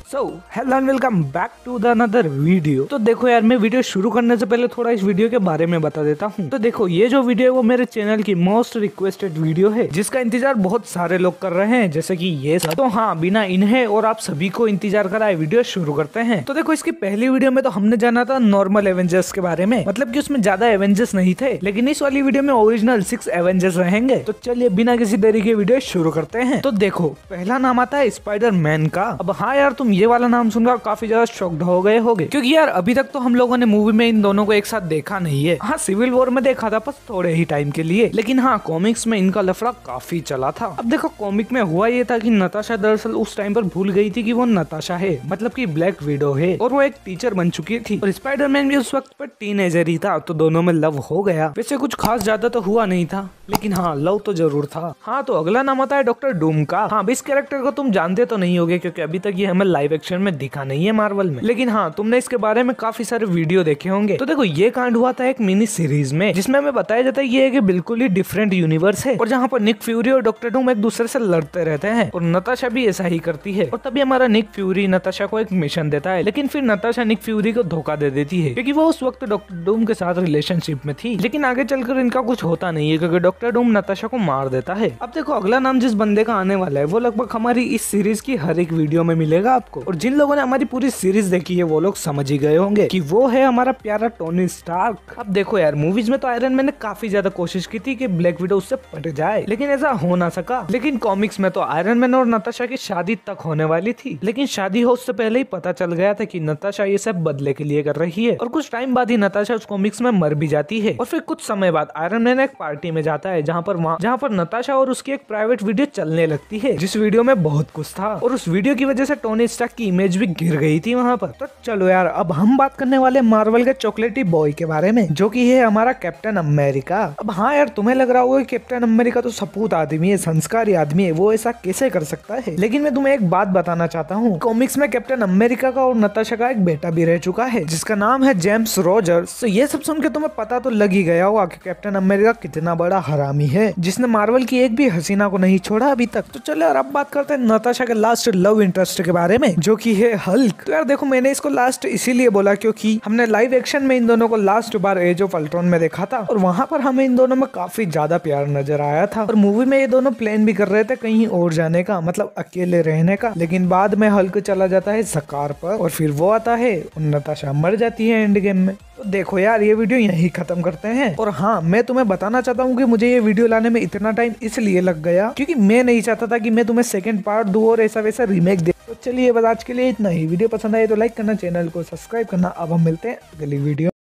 So hello and welcome back to the another video. तो देखो यार, मैं वीडियो शुरू करने से पहले थोड़ा इस वीडियो के बारे में बता देता हूँ। तो देखो, ये जो वीडियो है वो मेरे चैनल की मोस्ट रिक्वेस्टेड वीडियो है, जिसका इंतजार बहुत सारे लोग कर रहे हैं, जैसे कि ये सब। तो हाँ, बिना इन्हें और आप सभी को इंतजार कराए वीडियो शुरू करते हैं। तो देखो, इसकी पहली वीडियो में तो हमने जाना था नॉर्मल एवेंजर्स के बारे में, मतलब कि उसमें ज्यादा एवेंजर्स नहीं थे, लेकिन इस वाली वीडियो में ओरिजिनल 6 एवेंजर्स रहेंगे। तो चलिए बिना किसी देरी के वीडियो शुरू करते हैं। तो देखो, पहला नाम आता है स्पाइडर मैन का। अब हाँ यार, तुम ये वाला नाम सुनकर काफी ज्यादा शॉक्ड हो गए होगे, क्योंकि यार अभी तक तो हम लोगों ने मूवी में इन दोनों को एक साथ देखा नहीं है। हाँ, सिविल वॉर में देखा था, बस थोड़े ही टाइम के लिए, लेकिन हाँ, कॉमिक्स में इनका लफड़ा काफी चला था। अब देखो, कॉमिक में हुआ ये था कि नताशा दरअसल उस टाइम पर भूल गई थी कि वो नताशा है, मतलब कि ब्लैक विडो है, और वो एक टीचर बन चुकी थी, और स्पाइडरमैन भी उस वक्त पर टीनेजर ही था। तो दोनों में लव हो गया। वैसे कुछ खास ज्यादा तो हुआ नहीं था, लेकिन हाँ, लव तो जरूर था। हाँ, तो अगला नाम आता है डॉक्टर डूम का। हाँ, इस कैरेक्टर को तुम जानते तो नहीं होगे, क्योंकि अभी तक ये हमें लाइव एक्शन में दिखा नहीं है मार्वल में, लेकिन हाँ, तुमने इसके बारे में काफी सारे वीडियो देखे होंगे। तो देखो, ये कांड हुआ था एक मिनी सीरीज में, जिसमें हमें बताया जाता है ये एक बिल्कुल ही डिफरेंट यूनिवर्स है, और जहाँ पर निक फ्यूरी और डॉक्टर डूम एक दूसरे से लड़ते रहते हैं, और नताशा भी ऐसा ही करती है। और तभी हमारा निक फ्यूरी नताशा को एक मिशन देता है, लेकिन फिर नताशा निक फ्यूरी को धोखा दे देती है, क्योंकि वो उस वक्त डॉक्टर डूम के साथ रिलेशनशिप में थी। लेकिन आगे चलकर इनका कुछ होता नहीं है, क्योंकि डॉक्टर डूम नताशा को मार देता है। अब देखो, अगला नाम जिस बंदे का आने वाला है वो लगभग हमारी इस सीरीज की हर एक वीडियो में मिलेगा आपको, और जिन लोगों ने हमारी पूरी सीरीज देखी है वो लोग समझ ही गए होंगे कि वो है हमारा प्यारा टोनी स्टार्क। अब देखो यार, मूवीज में तो आयरन मैन ने काफी ज्यादा कोशिश की थी कि ब्लैक विडो उससे पट जाए, लेकिन ऐसा हो ना सका। लेकिन कॉमिक्स में तो आयरन मैन और नताशा की शादी तक होने वाली थी, लेकिन शादी हो उससे पहले ही पता चल गया था कि नताशा ये सब बदले के लिए कर रही है, और कुछ टाइम बाद ही नताशा उस कॉमिक्स में मर भी जाती है। और फिर कुछ समय बाद आयरन मैन एक पार्टी में जाता है, जहाँ पर नताशा और उसकी एक प्राइवेट वीडियो चलने लगती है, जिस वीडियो में बहुत कुछ था, और उस वीडियो की वजह से टोनी स्टार्क की इमेज भी गिर गई थी वहाँ पर। तो चलो यार, अब हम बात करने वाले मार्वल के चॉकलेटी बॉय के बारे में, जो कि है हमारा कैप्टन अमेरिका। अब हाँ यार, तुम्हें लग रहा होगा कि कैप्टन अमेरिका तो सपूत आदमी है, संस्कारी आदमी है, वो ऐसा कैसे कर सकता है। लेकिन मैं तुम्हें एक बात बताना चाहता हूँ, कॉमिक्स में कैप्टन अमेरिका का और नताशा का एक बेटा भी रह चुका है, जिसका नाम है जेम्स रोजर्स। तो ये सब सुन के तुम्हें पता तो लग ही गया होगा कि कैप्टन अमेरिका कितना बड़ा हरामी है, जिसने मार्वल की एक भी हसीना को नहीं छोड़ा अभी तक। तो चलो यार, अब बात करते हैं नताशा के लास्ट लव इंटरेस्ट के बारे में, जो कि है हल्क। तो यार देखो, मैंने इसको लास्ट इसीलिए बोला क्योंकि हमने लाइव एक्शन में इन दोनों को लास्ट बार एज ऑफ अल्ट्रॉन में देखा था, और वहां पर हमें इन दोनों में काफी ज्यादा प्यार नजर आया था। और मूवी में ये दोनों प्लान भी कर रहे थे कहीं और जाने का, मतलब अकेले रहने का, लेकिन बाद में हल्क चला जाता है सकार पर, और फिर वो आता है और नताशा मर जाती है एंड गेम में। तो देखो यार, ये वीडियो यहीं खत्म करते हैं। और हाँ, मैं तुम्हें बताना चाहता हूँ कि मुझे ये वीडियो लाने में इतना टाइम इसलिए लग गया क्योंकि मैं नहीं चाहता था कि मैं तुम्हें सेकंड पार्ट दूं और ऐसा वैसा रीमेक दे। तो चलिए, बस आज के लिए इतना ही। वीडियो पसंद आए तो लाइक करना, चैनल को सब्सक्राइब करना। अब हम मिलते हैं अगली वीडियो।